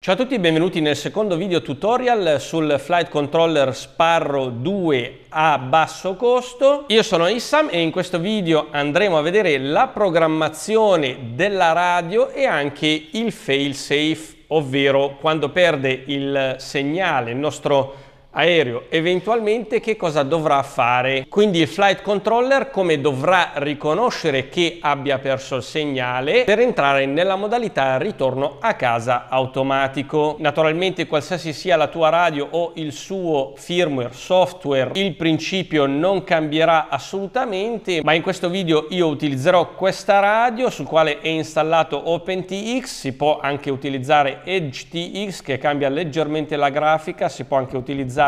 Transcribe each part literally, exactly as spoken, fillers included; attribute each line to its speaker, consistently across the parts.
Speaker 1: Ciao a tutti e benvenuti nel secondo video tutorial sul Flight Controller Sparrow due a basso costo. Io sono Issam e in questo video andremo a vedere la programmazione della radio e anche il fail safe, ovvero quando perde il segnale il nostro aereo eventualmente che cosa dovrà fare. Quindi il flight controller come dovrà riconoscere che abbia perso il segnale per entrare nella modalità ritorno a casa automatico. Naturalmente qualsiasi sia la tua radio o il suo firmware software, il principio non cambierà assolutamente, ma in questo video io utilizzerò questa radio sul quale è installato OpenTX. Si può anche utilizzare EdgeTX che cambia leggermente la grafica, si può anche utilizzare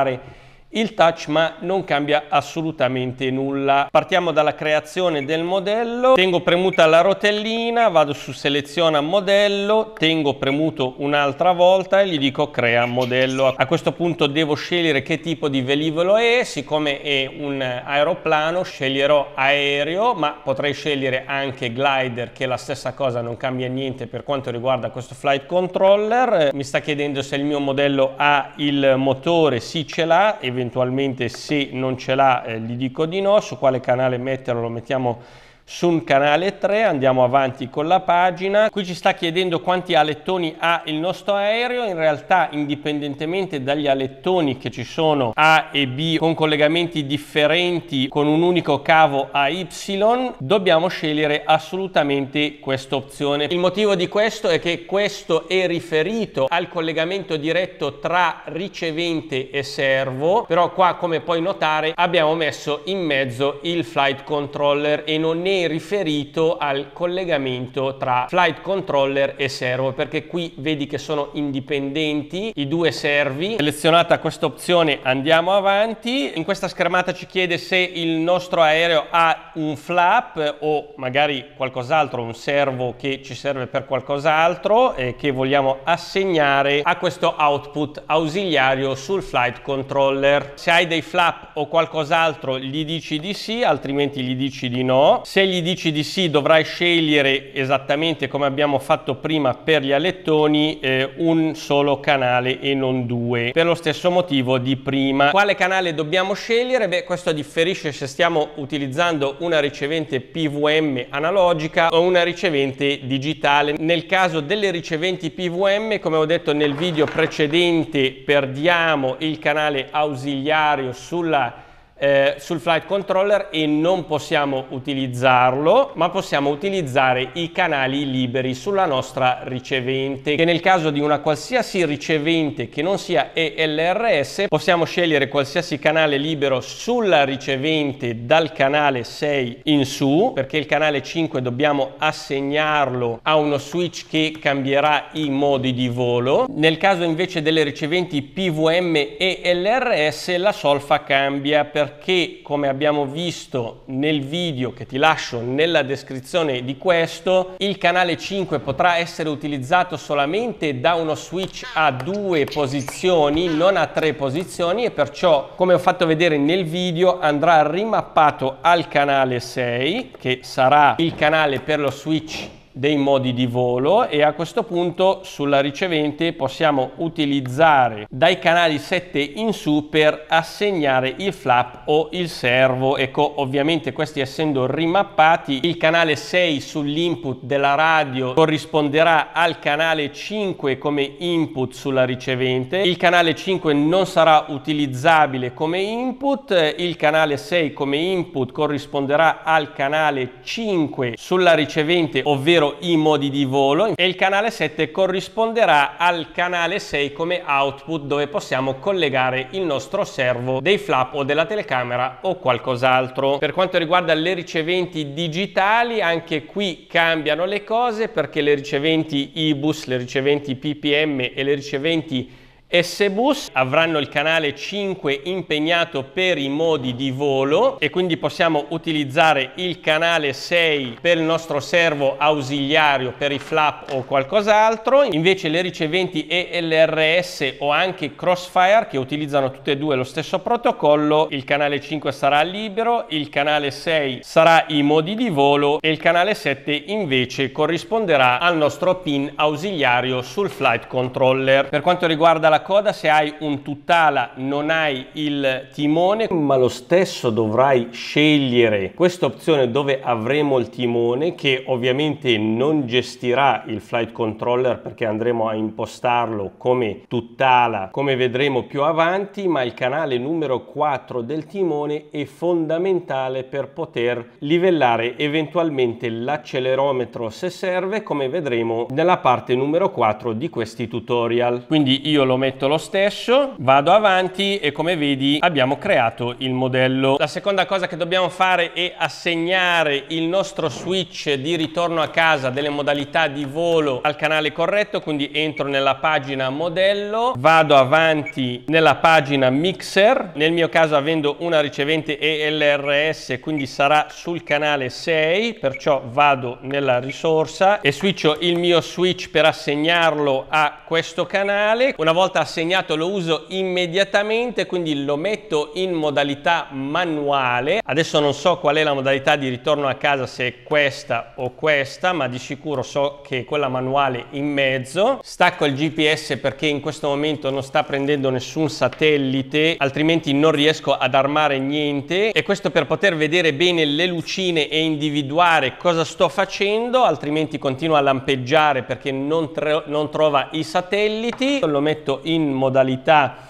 Speaker 1: il touch ma non cambia assolutamente nulla. Partiamo dalla creazione del modello, tengo premuta la rotellina, vado su seleziona modello, tengo premuto un'altra volta e gli dico crea modello. A questo punto devo scegliere che tipo di velivolo è, siccome è un aeroplano sceglierò aereo, ma potrei scegliere anche glider, che è la stessa cosa, non cambia niente per quanto riguarda questo flight controller. Mi sta chiedendo se il mio modello ha il motore, sì ce l'ha, eventualmente se non ce l'ha eh, gli dico di no. Su quale canale metterlo? Lo mettiamo su un canale tre, andiamo avanti con la pagina. Qui ci sta chiedendo quanti alettoni ha il nostro aereo. In realtà, indipendentemente dagli alettoni che ci sono A e B con collegamenti differenti con un unico cavo A Y, dobbiamo scegliere assolutamente questa opzione. Il motivo di questo è che questo è riferito al collegamento diretto tra ricevente e servo, però qua, come puoi notare, abbiamo messo in mezzo il flight controller e non è riferito al collegamento tra flight controller e servo, perché qui vedi che sono indipendenti i due servi. Selezionata questa opzione andiamo avanti. In questa schermata ci chiede se il nostro aereo ha un flap o magari qualcos'altro, un servo che ci serve per qualcos'altro e che vogliamo assegnare a questo output ausiliario sul flight controller. Se hai dei flap o qualcos'altro gli dici di sì, altrimenti gli dici di no. Se gli dici di sì dovrai scegliere, esattamente come abbiamo fatto prima per gli alettoni, eh, un solo canale e non due, per lo stesso motivo di prima. Quale canale dobbiamo scegliere? Beh, questo differisce se stiamo utilizzando una ricevente P V M analogica o una ricevente digitale. Nel caso delle riceventi P V M, come ho detto nel video precedente, perdiamo il canale ausiliario sulla Eh, sul flight controller e non possiamo utilizzarlo, ma possiamo utilizzare i canali liberi sulla nostra ricevente, che nel caso di una qualsiasi ricevente che non sia E L R S possiamo scegliere qualsiasi canale libero sulla ricevente dal canale sei in su, perché il canale cinque dobbiamo assegnarlo a uno switch che cambierà i modi di volo. Nel caso invece delle riceventi P V M e L R S la solfa cambia, per perché, come abbiamo visto nel video che ti lascio nella descrizione di questo, il canale cinque potrà essere utilizzato solamente da uno switch a due posizioni, non a tre posizioni, e perciò, come ho fatto vedere nel video, andrà rimappato al canale sei, che sarà il canale per lo switch dei modi di volo, e a questo punto sulla ricevente possiamo utilizzare dai canali sette in su per assegnare il flap o il servo. Ecco, ovviamente questi essendo rimappati, il canale sei sull'input della radio corrisponderà al canale cinque come input sulla ricevente. Il canale cinque non sarà utilizzabile come input, il canale sei come input corrisponderà al canale cinque sulla ricevente, ovvero i modi di volo, e il canale sette corrisponderà al canale sei come output, dove possiamo collegare il nostro servo dei flap o della telecamera o qualcos'altro. Per quanto riguarda le riceventi digitali, anche qui cambiano le cose, perché le riceventi I B U S, le riceventi P P M e le riceventi S-Bus, avranno il canale cinque impegnato per i modi di volo e quindi possiamo utilizzare il canale sei per il nostro servo ausiliario per i flap o qualcos'altro. Invece le riceventi E L R S o anche Crossfire, che utilizzano tutte e due lo stesso protocollo, il canale cinque sarà libero, il canale sei sarà i modi di volo e il canale sette invece corrisponderà al nostro pin ausiliario sul flight controller. Per quanto riguarda la coda, se hai un tutt'ala non hai il timone, ma lo stesso dovrai scegliere questa opzione dove avremo il timone, che ovviamente non gestirà il flight controller perché andremo a impostarlo come tutt'ala, come vedremo più avanti, ma il canale numero quattro del timone è fondamentale per poter livellare eventualmente l'accelerometro se serve, come vedremo nella parte numero quattro di questi tutorial. Quindi io lo metto lo stesso, vado avanti e come vedi abbiamo creato il modello. La seconda cosa che dobbiamo fare è assegnare il nostro switch di ritorno a casa delle modalità di volo al canale corretto, quindi entro nella pagina modello, vado avanti nella pagina mixer, nel mio caso avendo una ricevente E L R S quindi sarà sul canale sei, perciò vado nella risorsa e switcho il mio switch per assegnarlo a questo canale. Una volta assegnato lo uso immediatamente, quindi lo metto in modalità manuale. Adesso non so qual è la modalità di ritorno a casa, se è questa o questa, ma di sicuro so che è quella manuale in mezzo. Stacco il G P S perché in questo momento non sta prendendo nessun satellite, altrimenti non riesco ad armare niente, e questo per poter vedere bene le lucine e individuare cosa sto facendo, altrimenti continua a lampeggiare perché non, non trova i satelliti. Lo metto in modalità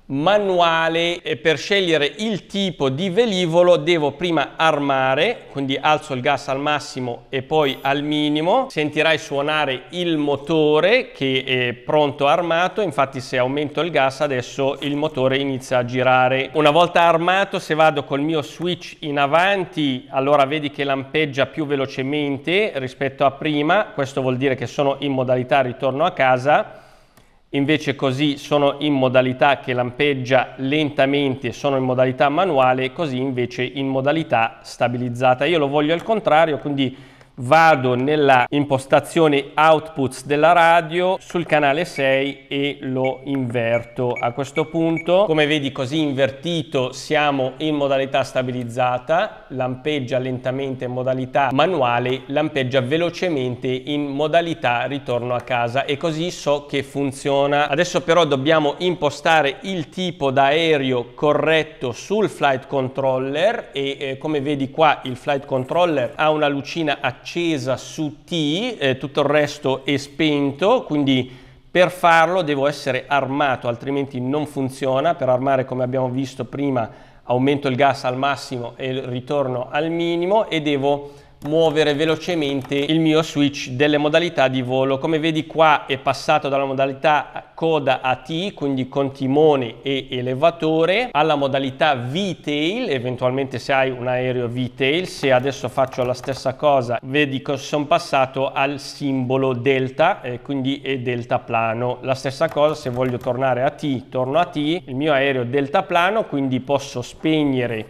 Speaker 1: manuale e per scegliere il tipo di velivolo devo prima armare, quindi alzo il gas al massimo e poi al minimo. Sentirai suonare il motore che è pronto armato, infatti se aumento il gas adesso il motore inizia a girare. Una volta armato, se vado col mio switch in avanti, allora vedi che lampeggia più velocemente rispetto a prima, questo vuol dire che sono in modalità ritorno a casa. Invece così sono in modalità che lampeggia lentamente, sono in modalità manuale, così invece in modalità stabilizzata. Io lo voglio al contrario, quindi vado nella impostazione outputs della radio sul canale sei e lo inverto. A questo punto, come vedi, così invertito siamo in modalità stabilizzata, lampeggia lentamente in modalità manuale, lampeggia velocemente in modalità ritorno a casa, e così so che funziona. Adesso però dobbiamo impostare il tipo d'aereo corretto sul flight controller e eh, come vedi qua il flight controller ha una lucina accesa accesa su T, eh, tutto il resto è spento, quindi per farlo devo essere armato, altrimenti non funziona. Per armare, come abbiamo visto prima, aumento il gas al massimo e ritorno al minimo e devo muovere velocemente il mio switch delle modalità di volo. Come vedi qua è passato dalla modalità coda a T, quindi con timone e elevatore, alla modalità V-tail, eventualmente se hai un aereo V-tail. Se adesso faccio la stessa cosa, vedi che sono passato al simbolo delta, eh, quindi è deltaplano. La stessa cosa se voglio tornare a T, torno a T, il mio aereo deltaplano, quindi posso spegnere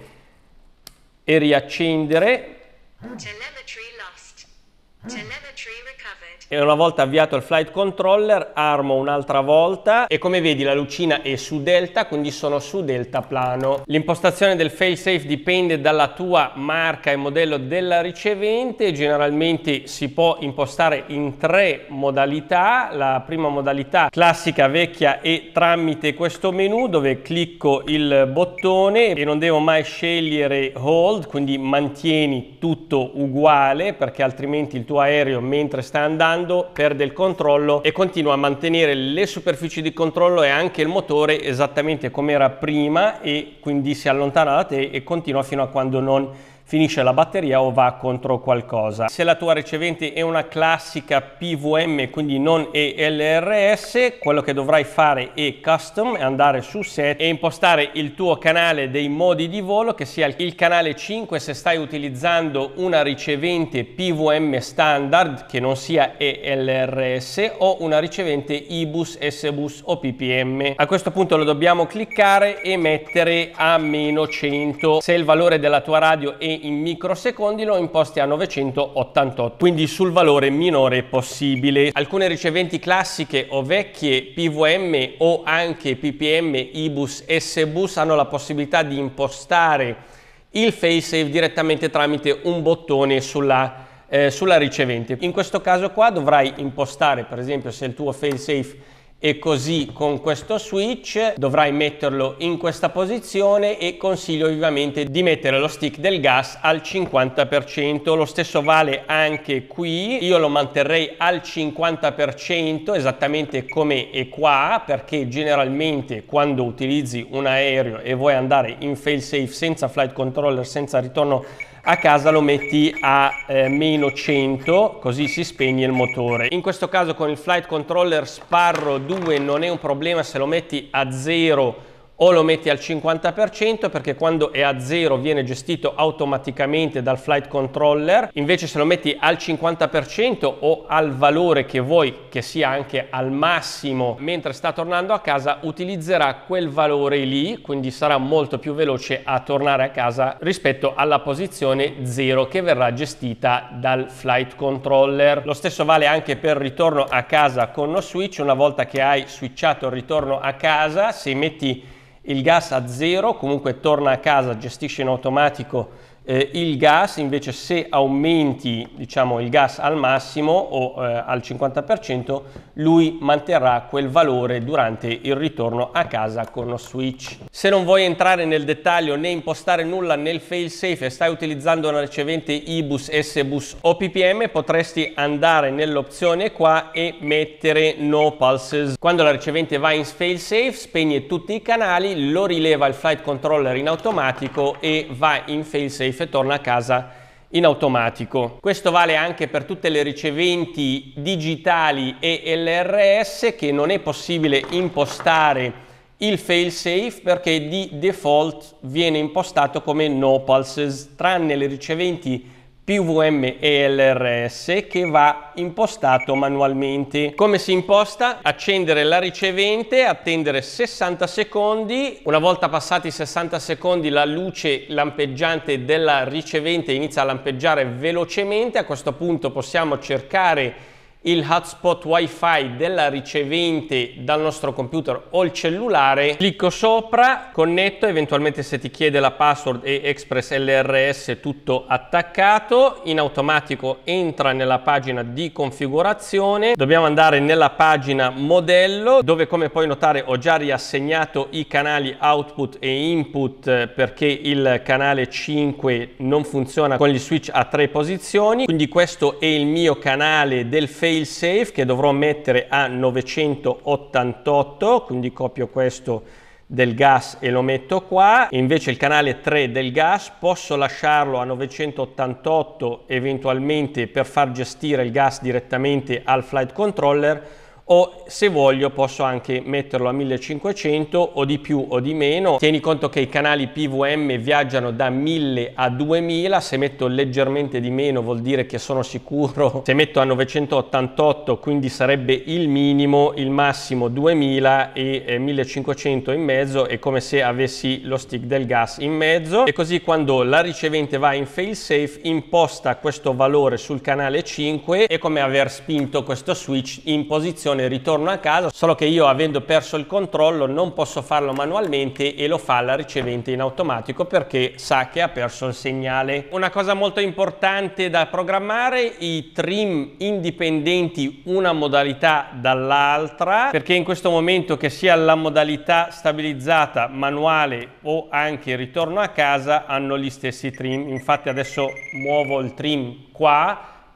Speaker 1: e riaccendere.
Speaker 2: Telemetry lost. Telemetry recovered.
Speaker 1: E una volta avviato il flight controller armo un'altra volta e come vedi la lucina è su delta, quindi sono su deltaplano. L'impostazione del failsafe dipende dalla tua marca e modello della ricevente. Generalmente si può impostare in tre modalità. La prima modalità classica vecchia è tramite questo menu dove clicco il bottone e non devo mai scegliere hold, quindi mantieni tutto uguale perché altrimenti il tuo aereo mentre sta andando perde il controllo e continua a mantenere le superfici di controllo e anche il motore esattamente come era prima, e quindi si allontana da te e continua fino a quando non finisce la batteria o va contro qualcosa. Se la tua ricevente è una classica P V M, quindi non E L R S, quello che dovrai fare è custom, andare su set e impostare il tuo canale dei modi di volo, che sia il canale cinque se stai utilizzando una ricevente P V M standard che non sia E L R S, o una ricevente I bus, S bus o P P M. A questo punto lo dobbiamo cliccare e mettere a meno cento. Se il valore della tua radio è in microsecondi lo imposti a novecentottantotto, quindi sul valore minore possibile. Alcune riceventi classiche o vecchie P V M o anche P P M, I bus, S bus hanno la possibilità di impostare il failsafe direttamente tramite un bottone sulla, eh, sulla ricevente. In questo caso qua dovrai impostare, per esempio, se il tuo failsafe e così con questo switch dovrai metterlo in questa posizione, e consiglio vivamente di mettere lo stick del gas al cinquanta per cento. Lo stesso vale anche qui, io lo manterrei al cinquanta per cento esattamente come è qua, perché generalmente quando utilizzi un aereo e vuoi andare in failsafe senza flight controller, senza ritorno a casa, lo metti a eh, meno cento, così si spegne il motore. In questo caso con il flight controller Sparrow due non è un problema se lo metti a zero o lo metti al cinquanta per cento, perché quando è a zero viene gestito automaticamente dal flight controller. Invece se lo metti al cinquanta per cento o al valore che vuoi che sia anche al massimo mentre sta tornando a casa, utilizzerà quel valore lì, quindi sarà molto più veloce a tornare a casa rispetto alla posizione zero che verrà gestita dal flight controller. Lo stesso vale anche per ritorno a casa con no switch. Una volta che hai switchato il ritorno a casa, se metti il gas a zero comunque torna a casa, gestisce in automatico eh, il gas. Invece se aumenti, diciamo, il gas al massimo o eh, al cinquanta per cento, lui manterrà quel valore durante il ritorno a casa con lo switch. Se non vuoi entrare nel dettaglio né impostare nulla nel failsafe e stai utilizzando una ricevente I bus, S bus o P P M, potresti andare nell'opzione qua e mettere no pulses. Quando la ricevente va in failsafe spegne tutti i canali, lo rileva il flight controller in automatico e va in failsafe e torna a casa in automatico. Questo vale anche per tutte le riceventi digitali E L R S, che non è possibile impostare il failsafe perché di default viene impostato come no pulses, tranne le riceventi P V M E L R S che va impostato manualmente. Come si imposta? Accendere la ricevente, attendere sessanta secondi. Una volta passati i sessanta secondi la luce lampeggiante della ricevente inizia a lampeggiare velocemente. A questo punto possiamo cercare il hotspot wifi della ricevente dal nostro computer o il cellulare. Clicco sopra, connetto, eventualmente se ti chiede la password e Express L R S tutto attaccato. In automatico entra nella pagina di configurazione. Dobbiamo andare nella pagina modello, dove, come puoi notare, ho già riassegnato i canali output e input perché il canale cinque non funziona con gli switch a tre posizioni. Quindi questo è il mio canale del failsafe che dovrò mettere a novecentottantotto, quindi copio questo del gas e lo metto qua. Invece il canale tre del gas posso lasciarlo a novecentottantotto eventualmente per far gestire il gas direttamente al flight controller, o se voglio posso anche metterlo a millecinquecento o di più o di meno. Tieni conto che i canali P V M viaggiano da mille a duemila, se metto leggermente di meno vuol dire che sono sicuro. Se metto a novecentottantotto quindi sarebbe il minimo, il massimo duemila e eh, millecinquecento in mezzo, è come se avessi lo stick del gas in mezzo. E così quando la ricevente va in failsafe imposta questo valore sul canale cinque, è come aver spinto questo switch in posizione ritorno a casa, solo che io, avendo perso il controllo, non posso farlo manualmente e lo fa la ricevente in automatico perché sa che ha perso il segnale. Una cosa molto importante da programmare: i trim indipendenti una modalità dall'altra, perché in questo momento, che sia la modalità stabilizzata, manuale o anche ritorno a casa, hanno gli stessi trim. Infatti adesso muovo il trim qua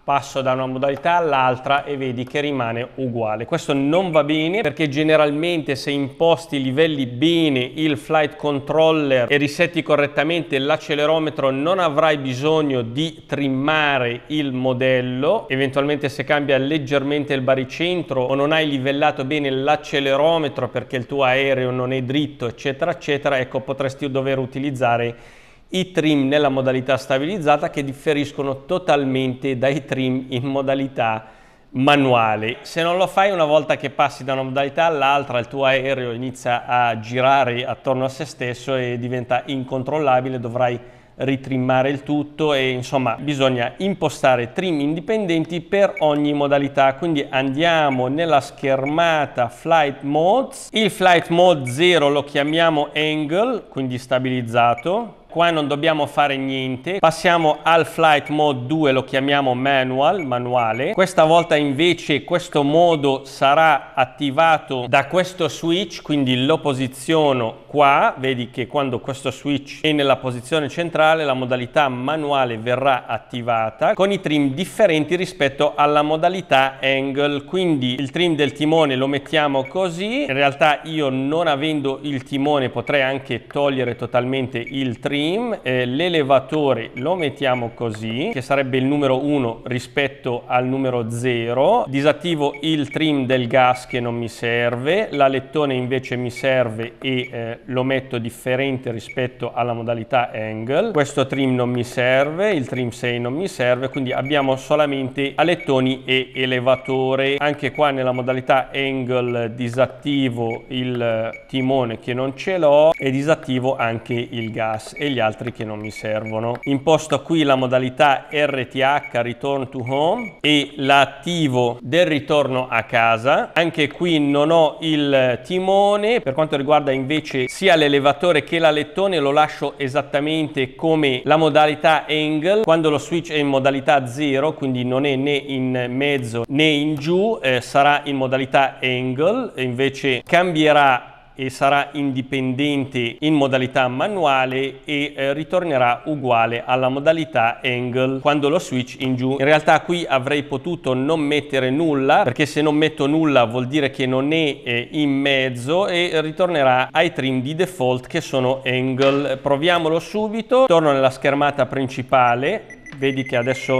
Speaker 1: passo da una modalità all'altra e vedi che rimane uguale. Questo non va bene perché generalmente se imposti livelli bene il flight controller e risetti correttamente l'accelerometro non avrai bisogno di trimmare il modello. Eventualmente se cambia leggermente il baricentro o non hai livellato bene l'accelerometro perché il tuo aereo non è dritto eccetera eccetera, ecco potresti dover utilizzare i trim nella modalità stabilizzata che differiscono totalmente dai trim in modalità manuale. Se non lo fai, una volta che passi da una modalità all'altra il tuo aereo inizia a girare attorno a se stesso e diventa incontrollabile, dovrai ritrimmare il tutto e insomma bisogna impostare trim indipendenti per ogni modalità. Quindi andiamo nella schermata Flight Modes, il Flight Mode zero lo chiamiamo Angle, quindi stabilizzato. Qua non dobbiamo fare niente, passiamo al Flight Mode due, lo chiamiamo Manual, manuale. Questa volta invece questo modo sarà attivato da questo switch, quindi lo posiziono qua, vedi che quando questo switch è nella posizione centrale la modalità manuale verrà attivata con i trim differenti rispetto alla modalità Angle. Quindi il trim del timone lo mettiamo così, in realtà io non avendo il timone potrei anche togliere totalmente il trim. Eh, l'elevatore lo mettiamo così, che sarebbe il numero uno rispetto al numero zero. Disattivo il trim del gas che non mi serve, l'alettone invece mi serve e eh, lo metto differente rispetto alla modalità Angle. Questo trim non mi serve, il trim sei non mi serve, quindi abbiamo solamente alettoni e elevatore. Anche qua nella modalità Angle disattivo il timone che non ce l'ho e disattivo anche il gas e gli altri che non mi servono. Imposto qui la modalità R T H Return to Home e l'attivo del ritorno a casa. Anche qui non ho il timone. Per quanto riguarda invece sia l'elevatore che l'alettone lo lascio esattamente come la modalità Angle. Quando lo switch è in modalità zero, quindi non è né in mezzo né in giù, eh, sarà in modalità Angle e invece cambierà e sarà indipendente in modalità manuale e eh, ritornerà uguale alla modalità Angle quando lo switch in giù. In realtà qui avrei potuto non mettere nulla, perché se non metto nulla vuol dire che non è eh, in mezzo e ritornerà ai trim di default che sono Angle. Proviamolo subito. Torno nella schermata principale, vedi che adesso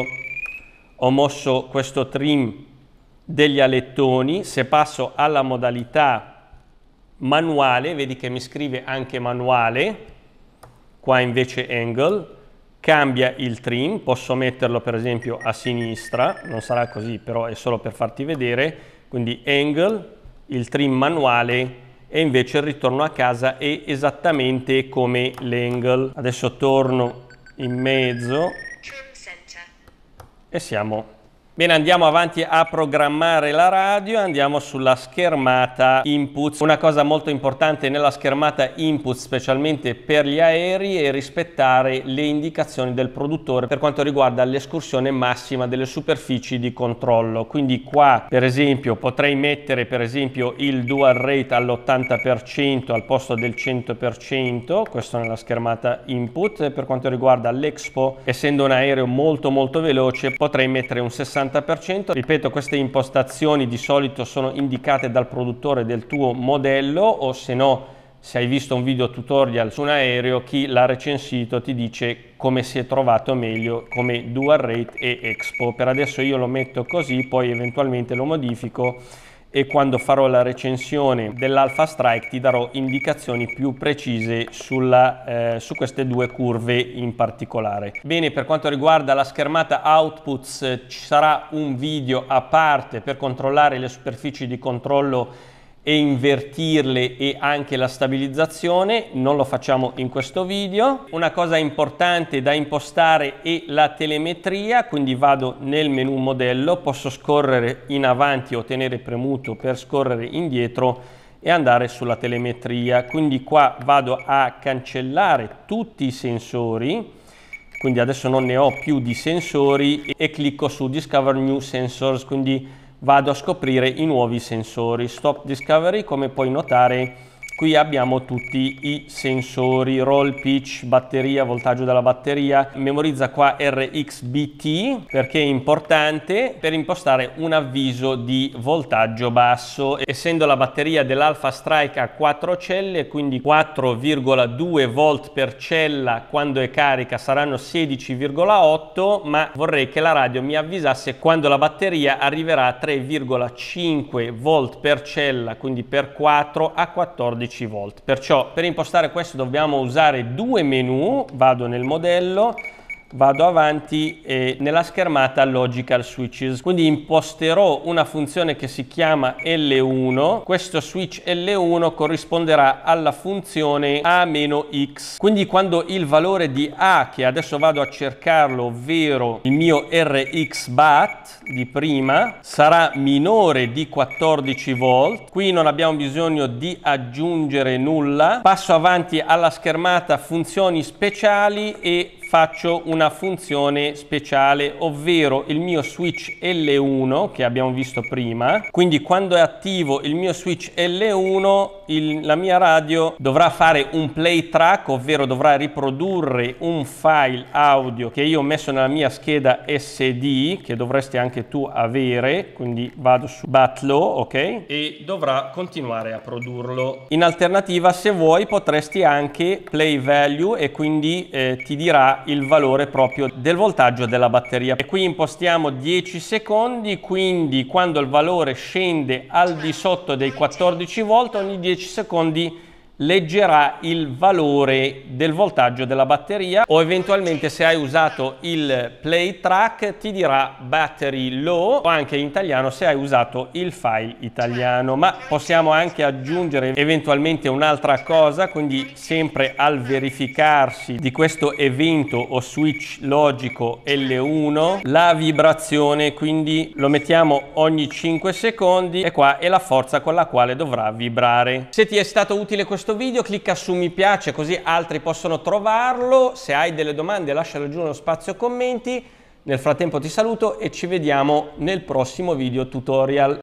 Speaker 1: ho mosso questo trim degli alettoni. Se passo alla modalità manuale, vedi che mi scrive anche manuale, qua invece Angle, cambia il trim, posso metterlo per esempio a sinistra, non sarà così però è solo per farti vedere, quindi Angle, il trim manuale e invece il ritorno a casa è esattamente come l'Angle. Adesso torno in mezzo e siamo bene. Andiamo avanti a programmare la radio, andiamo sulla schermata input. Una cosa molto importante nella schermata input, specialmente per gli aerei, è rispettare le indicazioni del produttore per quanto riguarda l'escursione massima delle superfici di controllo. Quindi qua per esempio potrei mettere per esempio il dual rate all'ottanta per cento al posto del cento per cento, questo nella schermata input. Per quanto riguarda l'Expo, essendo un aereo molto molto veloce, potrei mettere un sessanta per cento. Ripeto, queste impostazioni di solito sono indicate dal produttore del tuo modello, o se no, se hai visto un video tutorial su un aereo, chi l'ha recensito ti dice come si è trovato meglio come dual rate e Expo. Per adesso io lo metto così, poi eventualmente lo modifico e quando farò la recensione dell'Alpha Strike ti darò indicazioni più precise sulla, eh, su queste due curve in particolare. Bene, per quanto riguarda la schermata outputs eh, ci sarà un video a parte per controllare le superfici di controllo e invertirle e anche la stabilizzazione, non lo facciamo in questo video. Una cosa importante da impostare è la telemetria, quindi vado nel menu modello, posso scorrere in avanti o tenere premuto per scorrere indietro e andare sulla telemetria. Quindi qua vado a cancellare tutti i sensori, quindi adesso non ne ho più di sensori e clicco su Discover New Sensors, quindi vado a scoprire i nuovi sensori. Stop Discovery, come puoi notare Qui abbiamo tutti i sensori, roll, pitch, batteria, voltaggio della batteria. Memorizza qua R X B T perché è importante per impostare un avviso di voltaggio basso. Essendo la batteria dell'Alpha Strike a quattro celle, quindi quattro virgola due volt per cella, quando è carica saranno sedici virgola otto, ma vorrei che la radio mi avvisasse quando la batteria arriverà a tre virgola cinque volt per cella, quindi per quattro a quattordici volt. Perciò per impostare questo dobbiamo usare due menu. Vado nel modello, vado avanti e nella schermata Logical Switches, quindi imposterò una funzione che si chiama L uno. Questo switch L uno corrisponderà alla funzione A X, quindi quando il valore di A, che adesso vado a cercarlo, ovvero il mio R X bat di prima, sarà minore di quattordici volt, qui non abbiamo bisogno di aggiungere nulla. Passo avanti alla schermata funzioni speciali e faccio una funzione speciale, ovvero il mio switch L uno che abbiamo visto prima. Quindi quando è attivo il mio switch L uno, il, la mia radio dovrà fare un play track, ovvero dovrà riprodurre un file audio che io ho messo nella mia scheda S D, che dovresti anche tu avere. Quindi vado su Batlow, ok, e dovrà continuare a produrlo. In alternativa, se vuoi, potresti anche play value e quindi eh, ti dirà il valore proprio del voltaggio della batteria. E qui impostiamo dieci secondi, quindi quando il valore scende al di sotto dei quattordici volt, ogni dieci secondi leggerà il valore del voltaggio della batteria, o eventualmente, se hai usato il play track, ti dirà battery low, o anche in italiano se hai usato il file italiano. Ma possiamo anche aggiungere eventualmente un'altra cosa, quindi sempre al verificarsi di questo evento o switch logico L uno, la vibrazione, quindi lo mettiamo ogni cinque secondi e qua è la forza con la quale dovrà vibrare. Se ti è stato utile questo video, clicca su mi piace così altri possono trovarlo. Se hai delle domande lasciale giù nello spazio commenti. Nel frattempo ti saluto e ci vediamo nel prossimo video tutorial.